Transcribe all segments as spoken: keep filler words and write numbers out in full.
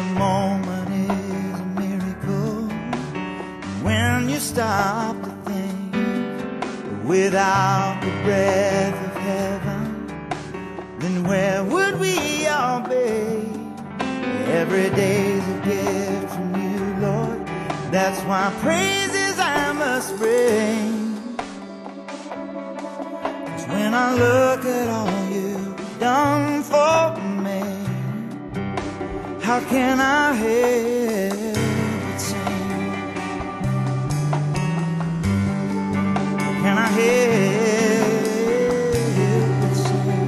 Every moment is a miracle when you stop to think. Without the breath of heaven, then where would we all be? Every day's a gift from you, Lord. That's why praises I must bring. 'Cause when I look at all you've done for me, how can I help but sing? Can I help but sing?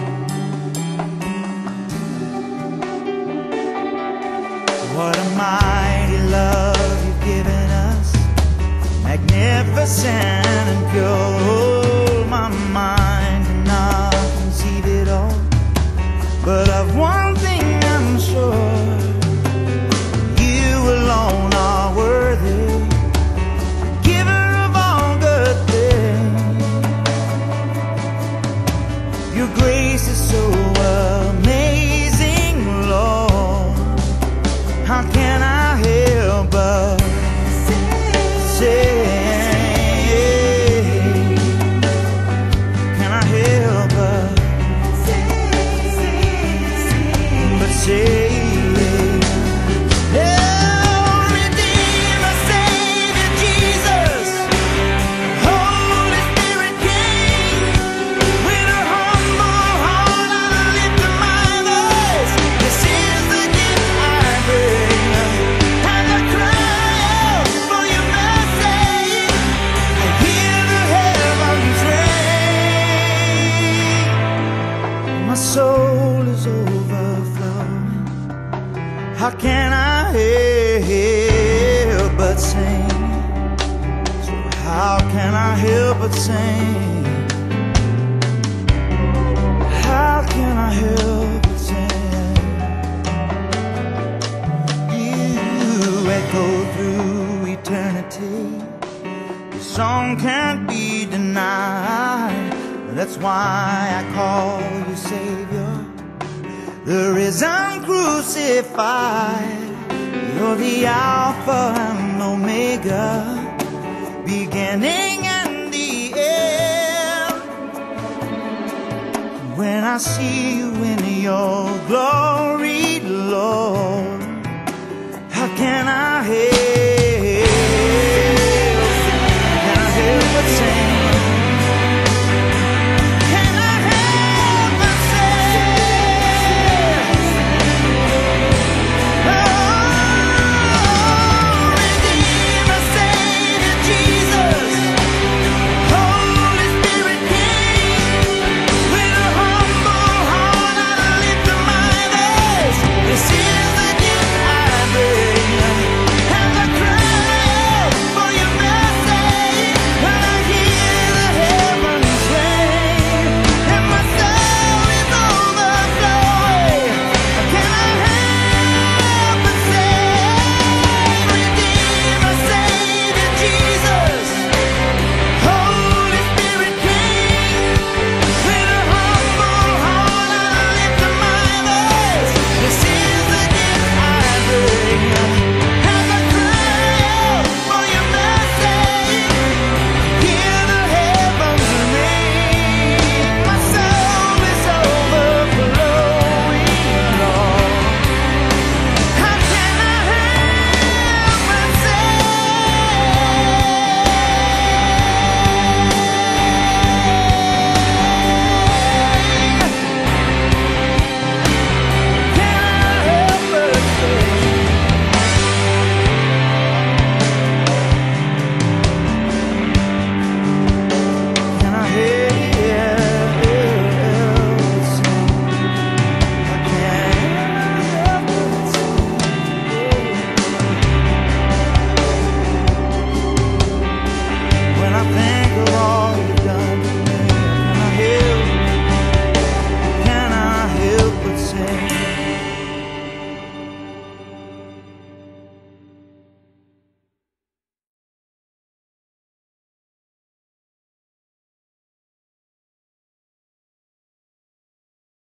What a mighty love you've given us, magnificent and pure. My mind cannot conceive it all, but of one thing I'm sure, you alone are worthy, giver of all good things. Your grace is so amazing, Lord. How can I help but say? Can I help but say? My soul is overflowing. How can I help but sing? So how can I help but sing? How can I help but sing? You echo through eternity. Your song can't be denied. That's why I call you Savior, the risen crucified. You're the Alpha and Omega, beginning and the end. When I see you in your glory, Lord,